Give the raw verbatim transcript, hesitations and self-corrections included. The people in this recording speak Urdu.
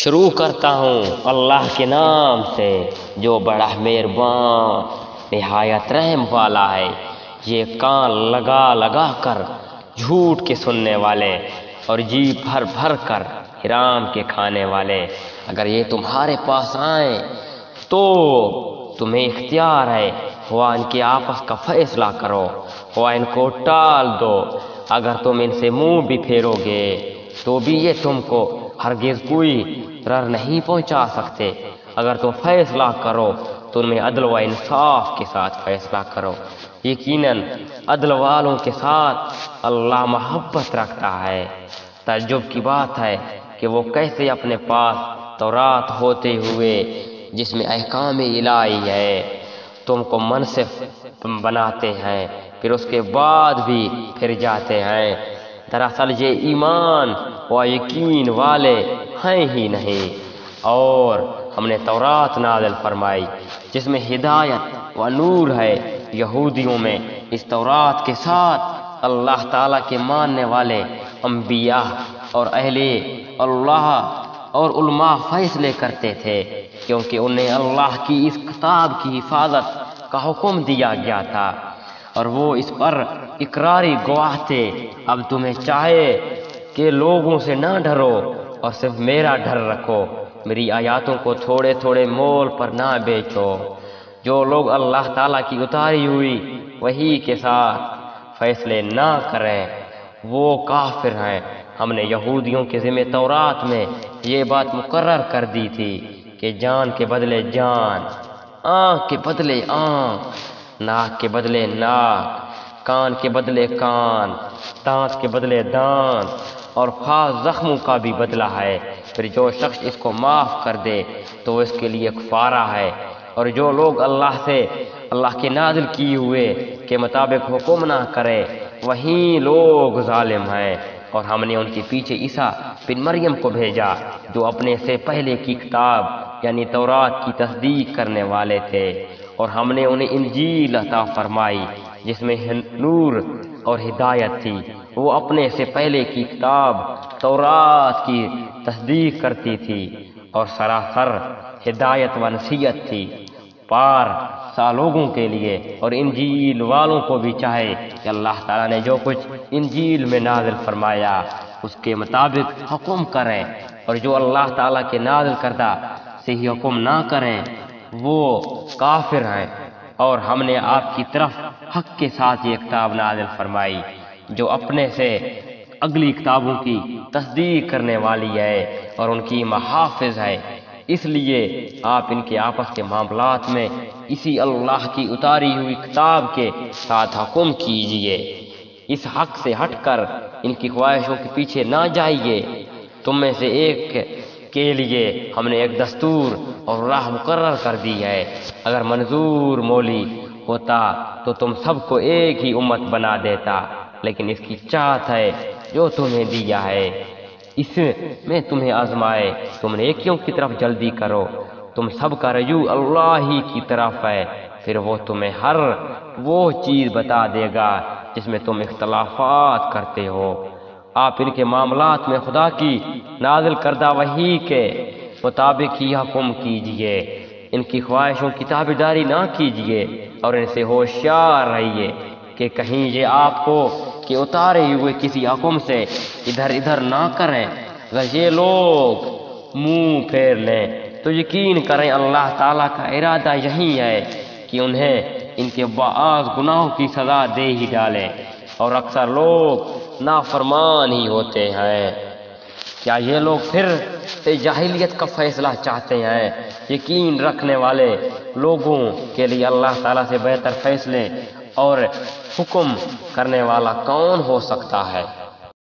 شروع کرتا ہوں اللہ کے نام سے جو بڑا مہربان نہایت رحم والا ہے۔ یہ کان لگا لگا کر جھوٹ کے سننے والے اور جی بھر بھر کر حرام کے کھانے والے، اگر یہ تمہارے پاس آئیں تو تمہیں اختیار ہے، ہوا ان کے آپس کا فیصلہ کرو، ہوا ان کو ٹال دو۔ اگر تم ان سے منہ بھی پھیرو گے تو بھی یہ تم کو ہرگز کوئی ضرر نہیں پہنچا سکتے۔ اگر تم فیصلہ کرو تو ان میں عدل و انصاف کے ساتھ فیصلہ کرو، یقیناً عدل والوں کے ساتھ اللہ محبت رکھتا ہے۔ تعجب کی بات ہے کہ وہ کیسے اپنے پاس تورات ہوتے ہوئے جس میں احکام الہی ہے تم کو منصف بناتے ہیں، پھر اس کے بعد بھی پھر جاتے ہیں۔ دراصل یہ ایمان و یقین والے ہیں ہی نہیں۔ اور ہم نے تورات نازل فرمائی جس میں ہدایت و نور ہے۔ یہودیوں میں اس تورات کے ساتھ اللہ تعالیٰ کے ماننے والے انبیاء اور اہل اللہ اور علماء فیصلے کرتے تھے، کیونکہ انہیں اللہ کی اس کتاب کی حفاظت کا حکم دیا گیا تھا اور وہ اس پر اقراری گواہ تھے۔ اب تمہیں چاہے کہ لوگوں سے نہ ڈرو اور صرف میرا ڈر رکھو، میری آیاتوں کو تھوڑے تھوڑے مول پر نہ بیچو۔ جو لوگ اللہ تعالیٰ کی اتاری ہوئی وحی کے ساتھ فیصلے نہ کریں وہ کافر ہیں۔ ہم نے یہودیوں کے ذمہ تورات میں یہ بات مقرر کر دی تھی کہ جان کے بدلے جان، آنکھ کے بدلے آنکھ، ناک کے بدلے ناک، کان کے بدلے کان، دانت کے بدلے دانت اور خاص زخموں کا بھی بدلہ ہے۔ پھر جو شخص اس کو معاف کر دے تو اس کے لیے کفارہ ہے، اور جو لوگ اللہ سے اللہ کے نازل کیے ہوئے کے مطابق حکم نہ کرے وہی لوگ ظالم ہیں۔ اور ہم نے ان کے پیچھے عیسیٰ بن مریم کو بھیجا جو اپنے سے پہلے کی کتاب یعنی تورات کی تصدیق کرنے والے تھے، اور ہم نے انہیں انجیل عطا فرمائی جس میں نور اور ہدایت تھی۔ وہ اپنے سے پہلے کی کتاب تورات کی تصدیق کرتی تھی اور سراسر ہدایت و نصیحت تھی پار سا لوگوں کے لیے۔ اور انجیل والوں کو بھی چاہے کہ اللہ تعالیٰ نے جو کچھ انجیل میں نازل فرمایا اس کے مطابق حکم کریں، اور جو اللہ تعالیٰ کے نازل کردہ سے ہی حکم نہ کریں وہ کافر ہیں۔ اور ہم نے آپ کی طرف حق کے ساتھ یہ کتاب نازل فرمائی جو اپنے سے اگلی کتابوں کی تصدیق کرنے والی ہے اور ان کی محافظ ہے، اس لیے آپ ان کے آپس کے معاملات میں اسی اللہ کی اتاری ہوئی کتاب کے ساتھ حکم کیجیے۔ اس حق سے ہٹ کر ان کی خواہشوں کے پیچھے نہ جائیے۔ تم میں سے ایک کے لیے ہم نے ایک دستور اور راہ مقرر کر دی ہے۔ اگر منظور مولی ہوتا تو تم سب کو ایک ہی امت بنا دیتا، لیکن اس کی چاہت ہے جو تمہیں دیا ہے اس میں تمہیں آزمائے۔ تم نیکیوں کی طرف جلدی کرو، تم سب کا رجوع اللہ ہی کی طرف ہے، پھر وہ تمہیں ہر وہ چیز بتا دے گا جس میں تم اختلافات کرتے ہو۔ آپ ان کے معاملات میں خدا کی نازل کردہ وحی کے مطابق ہی حکم کیجیے، ان کی خواہشوں کی تابعداری نہ کیجیے، اور ان سے ہوشیار رہیے کہ کہیں یہ آپ کو کہ اتارے ہوئے کسی حکم سے ادھر ادھر نہ کریں۔ اگر یہ لوگ منہ پھیر لیں تو یقین کریں اللہ تعالیٰ کا ارادہ یہی ہے کہ انہیں ان کے بعض گناہوں کی سزا دے ہی ڈالے، اور اکثر لوگ نافرمان ہی ہوتے ہیں۔ کیا یہ لوگ پھر سے جاہلیت کا فیصلہ چاہتے ہیں؟ یقین رکھنے والے لوگوں کے لیے اللہ تعالیٰ سے بہتر فیصلے اور حکم کرنے والا کون ہو سکتا ہے؟